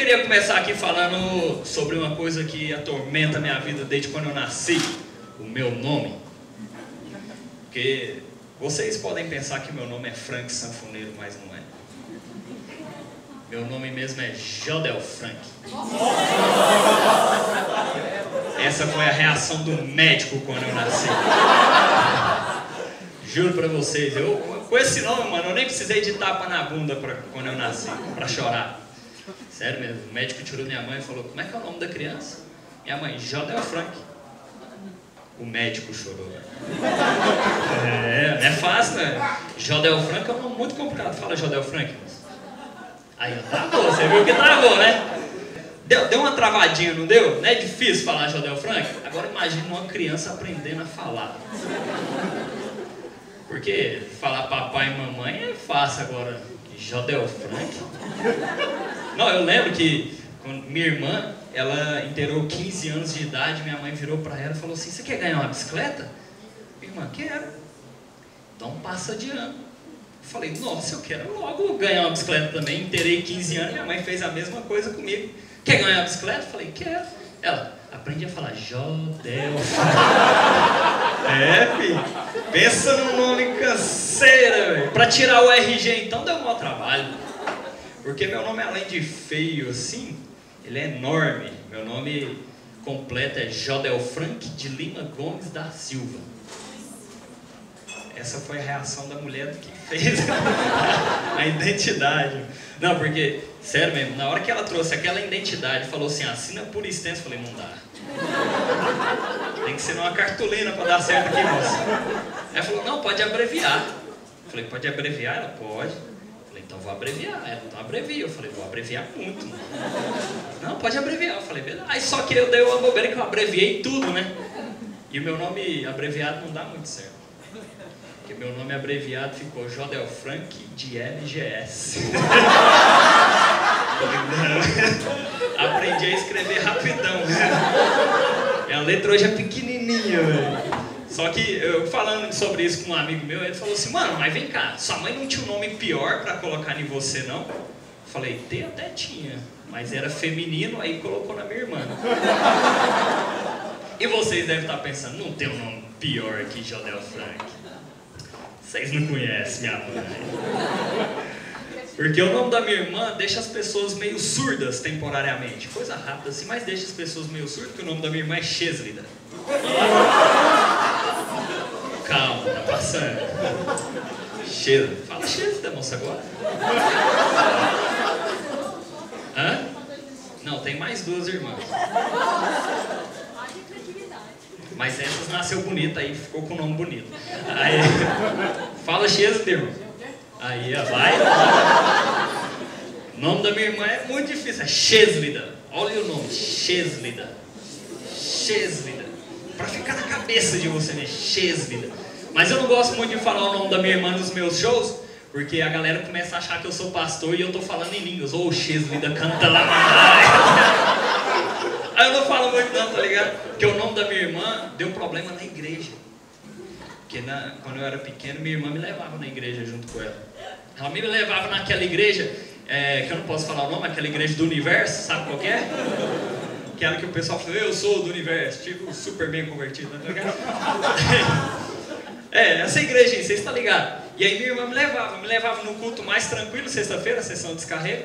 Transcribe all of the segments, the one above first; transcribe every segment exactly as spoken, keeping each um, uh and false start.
queria começar aqui falando sobre uma coisa que atormenta a minha vida desde quando eu nasci. O meu nome. Porque vocês podem pensar que meu nome é Frank Sanfoneiro, mas não é. Meu nome mesmo é Jodel Frank. Essa foi a reação do médico quando eu nasci. Juro pra vocês, eu, com esse nome, mano, eu nem precisei de tapa na bunda pra, quando eu nasci, pra chorar. Sério mesmo, o médico tirou minha mãe e falou, como é que é o nome da criança? Minha mãe, Jodel Frank. O médico chorou. É, não é fácil, né? Jodel Frank é um nome muito complicado. Fala Jodel Frank. Aí, ó, travou, você viu que travou, né? Deu, deu uma travadinha, não deu? Não é difícil falar Jodel Frank? Agora imagine uma criança aprendendo a falar. Porque falar papai e mamãe é fácil agora. Jodel Frank? Não, eu lembro que quando minha irmã, ela inteirou quinze anos de idade, minha mãe virou pra ela e falou assim, você quer ganhar uma bicicleta? Minha irmã, quero. Então passa de ano. Eu falei, nossa, eu quero logo ganhar uma bicicleta também. Inteirei quinze anos, minha mãe fez a mesma coisa comigo. Quer ganhar uma bicicleta? Eu falei, quero. Ela, aprendi a falar Jodel. É, filho. Pensa num nome canseira, velho. Pra tirar o R G, então, deu um maior trabalho. Porque meu nome, além de feio assim, ele é enorme. Meu nome completo é Jodel Frank de Lima Gomes da Silva. Essa foi a reação da mulher que fez a identidade. Não, porque, sério mesmo, na hora que ela trouxe aquela identidade, falou assim, assina por extenso, eu falei, não dá. Tem que ser uma cartolina para dar certo aqui, moça. Ela falou, não, pode abreviar. Eu falei, pode abreviar? Ela, pode. Eu falei, então vou abreviar. Ela, então abrevia. Eu falei, vou abreviar muito. Mano. Não, pode abreviar. Eu falei, beleza. Aí só que eu dei uma bobeira que eu abreviei tudo, né? E o meu nome abreviado não dá muito certo. Porque meu nome abreviado ficou Jodel Frank de L G S. Aprendi a escrever rapidão. E a letra hoje é pequenininha, velho. Só que eu falando sobre isso com um amigo meu, ele falou assim, mano, mas vem cá, sua mãe não tinha um nome pior pra colocar em você, não? Eu falei, tem até tinha, mas era feminino, aí colocou na minha irmã. E vocês devem estar pensando, não tem um nome pior que Jodel Frank. Vocês não conhecem minha mãe. Porque o nome da minha irmã deixa as pessoas meio surdas temporariamente. Coisa rápida assim, mas deixa as pessoas meio surdas, porque o nome da minha irmã é Cheslida. Calma, tá passando. Cheslida. Fala Cheslida, moça, agora. Hã? Não, tem mais duas irmãs. Mas essas nasceu bonita, aí ficou com o nome bonito. Aí, fala Cheslida, irmão. Aí, ó, vai. O nome da minha irmã é muito difícil, é Cheslida. Olha o nome, Cheslida. Cheslida. Pra ficar na cabeça de você, né? Cheslida. Mas eu não gosto muito de falar o nome da minha irmã nos meus shows, porque a galera começa a achar que eu sou pastor e eu tô falando em línguas. Ô, oh, Cheslida, canta lá, mamãe. Aí eu não falo muito não, tá ligado? Porque o nome da minha irmã deu problema na igreja. Porque na, quando eu era pequeno, minha irmã me levava na igreja junto com ela. Ela me levava naquela igreja, é, que eu não posso falar o nome, aquela igreja do universo, sabe qual que é? Aquela que o pessoal fala, eu sou do universo, tipo super bem convertido, tá ligado? É, essa igreja aí, vocês estão ligados? E aí minha irmã me levava, me levava no culto mais tranquilo, sexta-feira, sessão de descarrego.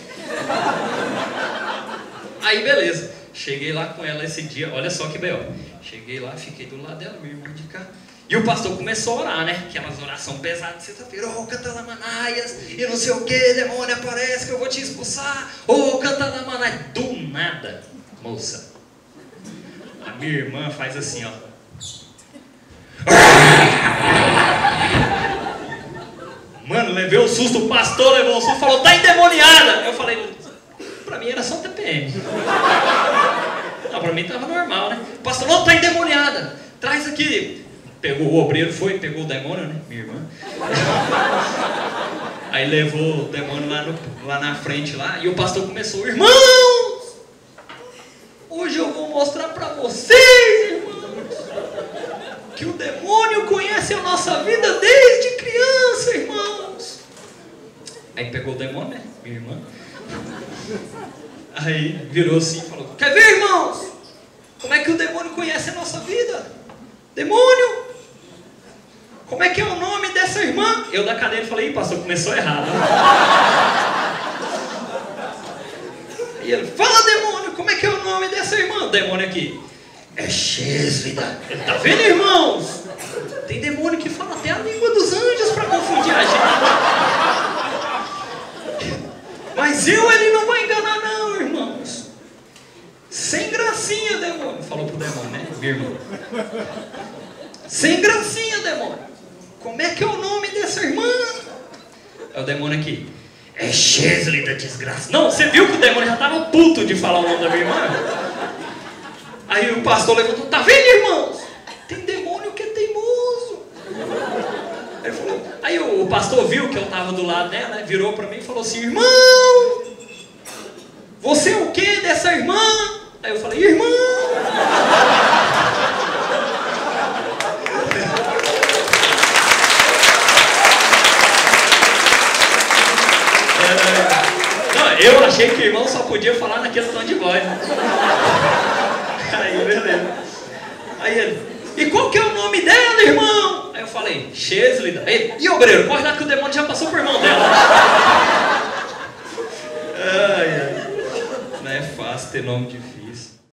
Aí beleza, cheguei lá com ela esse dia, olha só que belo. Cheguei lá, fiquei do lado dela, minha irmã de cá. E o pastor começou a orar, né? Aquelas orações pesadas de sexta-feira. Oh, canta lá manaias, e não sei o que, demônio aparece que eu vou te expulsar. Oh, canta lá manaias. Do nada, moça, a minha irmã faz assim, ó. Mano, levei um susto, o pastor levou um susto, falou, tá endemoniada. Eu falei, pra mim era só T P M. Não, pra mim tava normal, né? O pastor, não, tá endemoniada, traz aqui. Pegou o obreiro, foi, pegou o demônio, né? Minha irmã. Aí levou o demônio lá, no, lá na frente, lá, e o pastor começou, irmãos, hoje eu vou mostrar pra vocês, irmãos, que o demônio conhece a nossa vida desde criança, irmãos. Aí pegou o demônio, né? Minha irmã. Aí virou assim e falou: quer ver, irmãos? Como é que o demônio conhece a nossa vida? Demônio! Como é que é o nome dessa irmã? Eu da cadeira falei: ih, pastor, começou errado. E ele: fala, demônio, como é que é o nome dessa irmã? O demônio aqui: é Xêslida. Ele: tá vendo, irmãos? Tem demônio que fala até a língua dos anjos para confundir a gente. Mas eu, ele não vai enganar não, irmãos. Sem gracinha, demônio. Falou pro demônio, né, minha irmã? Sem gracinha, demônio. Como é que é o nome dessa irmã? É o demônio aqui: é Xêslida, desgraça. Não, você viu que o demônio já tava puto de falar o nome da minha irmã? Aí o pastor levantou: tá vendo, irmãos? Tem demônio que é teimoso. Ele falou, aí o, o pastor viu que eu estava do lado dela, né, virou para mim e falou assim: irmão, você é o que dessa irmã? Aí eu falei: irmão. É, não, eu achei que o irmão só podia falar naquele tom de voz, né? Aí, beleza. Aí ele: e qual que é o nome dela, irmão? Aí eu falei: Xêslida. Aí, e obreiro, corre lá que o demônio já passou por irmão dela. Ai, ai. Não é fácil ter nome difícil.